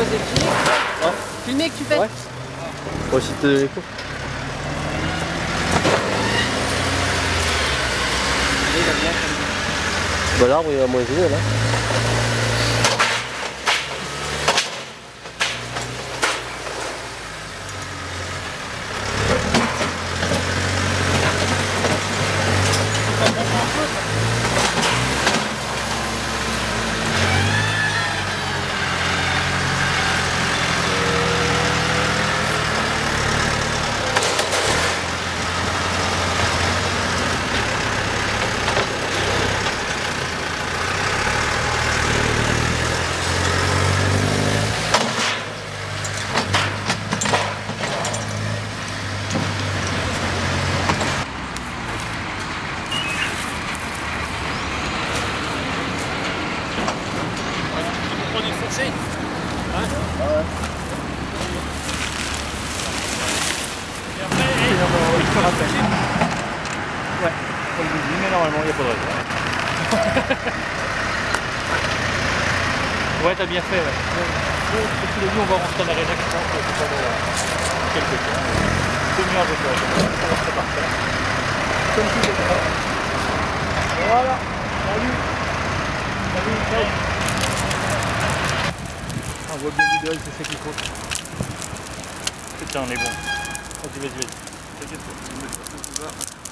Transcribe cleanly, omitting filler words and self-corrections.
quoi, c'est filmé? Ouais. Filmé que tu fais? Ouais. Pour aussi te donner l'écho. Bah l'arbre il va moins jouer là. Hein? Ouais. Et après, il te rappelle. Ouais, comme je vous dis, mais normalement il n'y a pas de raison. Ouais, t'as bien fait, ouais. Parce qu'il a dit on va rentrer dans l'arena qui pense pendant quelques temps. C'est mieux avec toi, ça va être parfait. Comme tout est prêt. Voilà, salut. Salut, ciao. On voit bien l'idéal, c'est ça qu'il faut. Putain, on est bon. Vas-y, vas-y, vas-y. T'inquiète pas,